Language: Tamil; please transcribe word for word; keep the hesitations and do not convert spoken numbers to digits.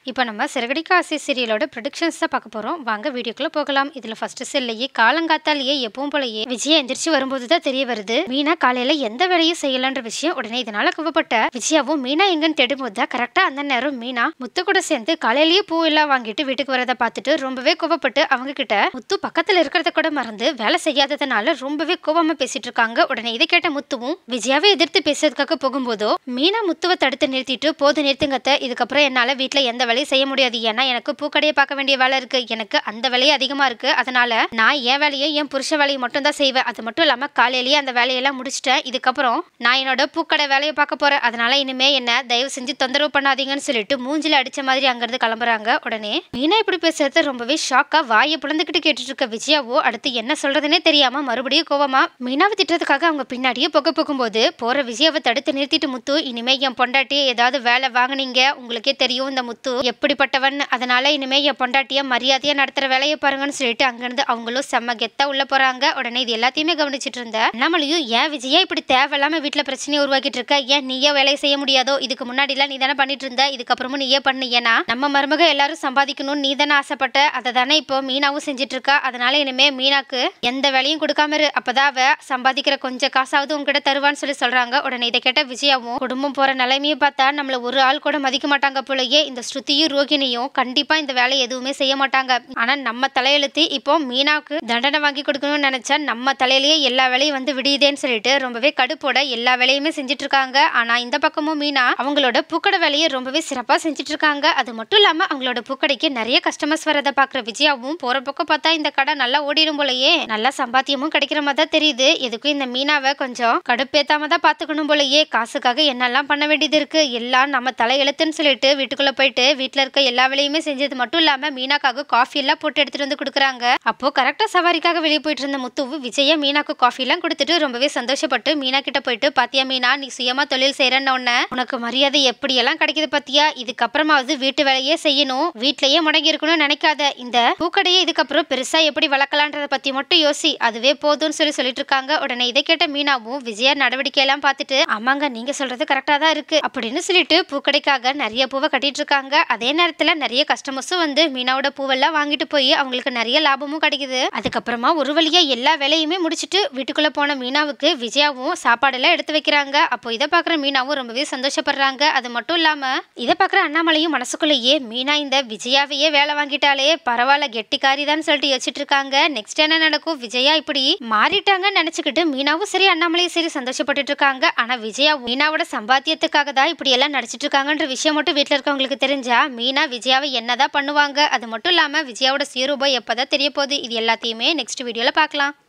இப்போ நம்ம சிறகடிக்க ஆசை சீரியலோட ப்ரொடக்ஷன்ஸ் தான் பார்க்க போகிறோம். வாங்க வீடியோக்குள்ளே போகலாம். இதில் ஃபர்ஸ்ட் செல்லையே காலங்காத்தாலேயே எப்பவும் போலயே விஜயா எந்திரிச்சு வரும்போது தான் தெரிய வருது மீனா காலையில் எந்த வேலையும் செய்யலன்ற விஷயம். உடனே இதனால கோவப்பட்ட விஜயாவும் மீனா எங்கன்னு தேடும்போது தான் கரெக்டாக அந்த நேரம் மீனா முத்து கூட சேர்ந்து காலையிலேயே பூ எல்லாம் வாங்கிட்டு வீட்டுக்கு வரதை பார்த்துட்டு ரொம்பவே கோவப்பட்டு அவங்க கிட்ட முத்து பக்கத்தில் இருக்கிறத கூட மறந்து வேலை செய்யாததுனால ரொம்பவே கோவமா பேசிட்டு இருக்காங்க. உடனே இதை கேட்ட முத்துவும் விஜயாவை எதிர்த்து பேசுறதுக்காக போகும்போதோ மீனா முத்துவை தடுத்து நிறுத்திட்டு போது நிறுத்துங்கத்த, இதுக்கப்புறம் என்னால் வீட்டில் எந்த வேலையும் செய்ய முடியாது. ஏன்னா எனக்கு பூக்கடையை பார்க்க வேண்டிய வேலை இருக்கு, எனக்கு அந்த வேலையே அதிகமா இருக்கு. அதனால நான் என் வேலையை என் புருஷ வேலையை மட்டும் தான் செய்வேன். அது மட்டும் இல்லாம காலையிலேயே அந்த வேலையெல்லாம் முடிச்சிட்டேன். இதுக்கப்புறம் நான் என்னோட பூக்கடை வேலையை பார்க்க போறேன். அதனால இனிமே என்ன தயவு செஞ்சு தொந்தரவு பண்ணாதீங்கன்னு சொல்லிட்டு மூஞ்சில அடிச்ச மாதிரி அங்கிருந்து கிளம்புறாங்க. உடனே மீனா இப்படி பேசுறது ரொம்பவே ஷாக்கா வாயை புலந்துக்கிட்டு கேட்டுட்டு இருக்க விஜயாவோ அடுத்து என்ன சொல்றதுன்னே தெரியாம மறுபடியும் கோவமா மீனாவை திட்டுறதுக்காக அவங்க பின்னாடியே போக போகும்போது போற விஜயாவை தடுத்து நிறுத்திட்டு முத்து, இனிமே என் பொண்டாட்டியை ஏதாவது வேலை வாங்கினீங்க, உங்களுக்கே தெரியும் இந்த முத்து எப்படிப்பட்டவன், அதனால இனிமே என் பொண்டாட்டிய மரியாதையா நடத்துற வேலையை பாருங்கன்னு சொல்லிட்டு அங்கிருந்து அவங்களும் செம்ம கெத்தா உள்ள போறாங்க. உடனே இது எல்லாத்தையுமே கவனிச்சிட்டு இருந்த நம்மளையும் ஏன் விஜயா இப்படி தேவையில்லாம வீட்டுல பிரச்சனையை உருவாக்கிட்டு இருக்க, ஏன் நீயே வேலையை செய்ய முடியாதோ, இதுக்கு முன்னாடி எல்லாம் நீ தானே பண்ணிட்டு இருந்த, இதுக்கப்புறமும் நீயே பண்ணு, ஏன்னா நம்ம மருமக எல்லாரும் சம்பாதிக்கணும் நீ தானே ஆசைப்பட்ட, அதை தானே இப்போ மீனாவும் செஞ்சுட்டு இருக்கா. அதனால இனிமே மீனாக்கு எந்த வேலையும் கொடுக்காம இரு, அப்பதான் அவ சம்பாதிக்கிற கொஞ்சம் காசாவது உங்ககிட்ட தருவான்னு சொல்லி சொல்றாங்க. உடனே இதை கேட்ட விஜயாவும் குடும்பம் போற நிலைமையை பார்த்தா நம்மள ஒரு ஆள் கூட மதிக்க மாட்டாங்க போலயே, இந்த ஸ்ருதியும் ரோகிணியும் கண்டிப்பா இந்த வேலை எதுவுமே செய்ய மாட்டாங்க. ஆனா நம்ம தலையெழுத்து இப்போ மீனாவுக்கு தண்டனை வாங்கி கொடுக்கணும்னு நினைச்சா நம்ம தலையிலேயே எல்லா வேலையும் வந்து விடியுதேன்னு சொல்லிட்டு ரொம்பவே கடுப்போட எல்லா வேலையுமே செஞ்சுட்டு இருக்காங்க. ஆனா இந்த பக்கமும் மீனா அவங்களோட பூக்கடை வேலையை ரொம்பவே சிறப்பா செஞ்சுட்டு இருக்காங்க. அது மட்டும் இல்லாம அவங்களோட பூக்கடைக்கு நிறைய கஸ்டமர்ஸ் வரதை பாக்குற விஜயாவும் போற பக்கம் பார்த்தா இந்த கடை நல்லா ஓடிடும் போலயே, நல்லா சம்பாத்தியமும் கிடைக்கிற மாதிரி தான் தெரியுது. எதுக்கும் இந்த மீனாவை கொஞ்சம் கடுப்பேத்தாம தான் பாத்துக்கணும் போலயே, காசுக்காக என்னெல்லாம் பண்ண வேண்டியது இருக்கு, எல்லாம் நம்ம தலையெழுத்துன்னு சொல்லிட்டு வீட்டுக்குள்ள போயிட்டு வீட்டுல இருக்க எல்லா வேலையுமே செஞ்சது மட்டும் இல்லாம மீனாக்காக காஃபி எல்லாம் போட்டு எடுத்துட்டு வந்து கொடுக்குறாங்க. அப்போ கரெக்டா சவாரிக்காக வெளியே போயிட்டு இருந்த முத்துவு விஜயா மீனாக்கு காஃபி எல்லாம் கொடுத்துட்டு ரொம்பவே சந்தோஷப்பட்டு மீனா கிட்ட போயிட்டு, பாத்தியா மீனா நீ சுயமா தொழில் செய்யறன்னு ஒண்ணு உனக்கு மரியாதை எப்படி எல்லாம் கிடைக்குது பாத்தியா, இதுக்கப்புறமாவது வீட்டு வேலையே செய்யணும், வீட்லயே முடங்கி இருக்கணும்னு நினைக்காத, இந்த பூக்கடையை இதுக்கப்புறம் பெருசா எப்படி வளர்க்கலான்றத பத்தி மட்டும் யோசி, அதுவே போதும்னு சொல்லி சொல்லிட்டு இருக்காங்க. உடனே இதை கேட்ட மீனாவும் விஜயா நடவடிக்கை எல்லாம் பார்த்துட்டு ஆமாங்க நீங்க சொல்றது கரெக்டா தான் இருக்கு அப்படின்னு சொல்லிட்டு பூக்கடைக்காக நிறைய பூவை கட்டிட்டு இருக்காங்க. அதே நேரத்துல நிறைய கஸ்டமர்ஸும் வந்து மீனாவோட பூவெல்லாம் வாங்கிட்டு போய் அவங்களுக்கு நிறைய லாபமும் கிடைக்குது. அதுக்கப்புறமா ஒரு வழியா எல்லா வேலையுமே முடிச்சுட்டு வீட்டுக்குள்ள போன மீனாவுக்கு விஜயாவும் சாப்பாடெல்லாம் எடுத்து வைக்கிறாங்க. அப்போ இதை பாக்குற மீனாவும் ரொம்பவே சந்தோஷப்படுறாங்க. அது மட்டும் இல்லாம இதை பாக்குற அண்ணாமலையும் மனசுக்குள்ளேயே மீனா இந்த விஜயாவையே வேலை வாங்கிட்டாலே பரவாயில்ல கெட்டிக்காரி தான் சொல்லிட்டு யோசிச்சுட்டு இருக்காங்க. நெக்ஸ்ட் என்ன நடக்கும், விஜயா இப்படி மாறிட்டாங்கன்னு நினைச்சுக்கிட்டு மீனாவும் சரி அண்ணாமலையும் சரி சந்தோஷப்பட்டு இருக்காங்க. ஆனா விஜயா மீனாவோட சம்பாத்தியத்துக்காக தான் இப்படி எல்லாம் நடிச்சிட்டு இருக்காங்கன்ற விஷயம் மட்டும் வீட்டுல இருக்கவங்களுக்கு தெரிஞ்சா மீனா விஜயாவை என்னதான் பண்ணுவாங்க. அது மட்டும் இல்லாம விஜயாவோட சுயரூபம் எப்பதான் தெரிய போகுது, இது எல்லாத்தையுமே நெக்ஸ்ட் வீடியோல பார்க்கலாம்.